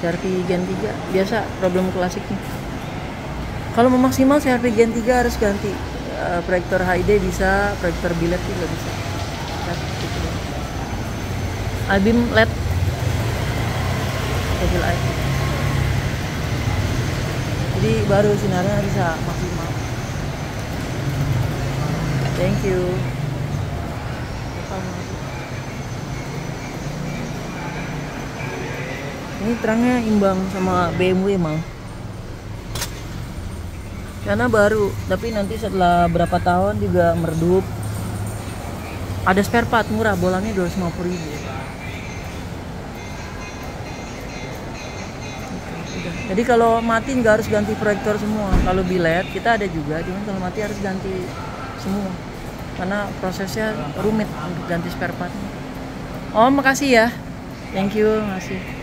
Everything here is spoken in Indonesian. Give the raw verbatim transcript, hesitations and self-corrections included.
C R V Gen tiga biasa problem klasiknya. Kalau mau maksimal C R V Gen tiga harus ganti uh, proyektor H I D bisa, proyektor biled juga bisa. Gitu. Album L E D L E D. Jadi baru sinarnya bisa maksimal. Thank you. Ini terangnya imbang sama B M W mal. Karena baru, tapi nanti setelah berapa tahun juga meredup. Ada spare part murah, bolanya dua ratus lima puluh ribu. Jadi kalau mati nggak harus ganti proyektor semua. Kalau biled kita ada juga, cuman kalau mati harus ganti semua. Karena prosesnya rumit untuk ganti spare part. Oh, makasih ya. Thank you, makasih.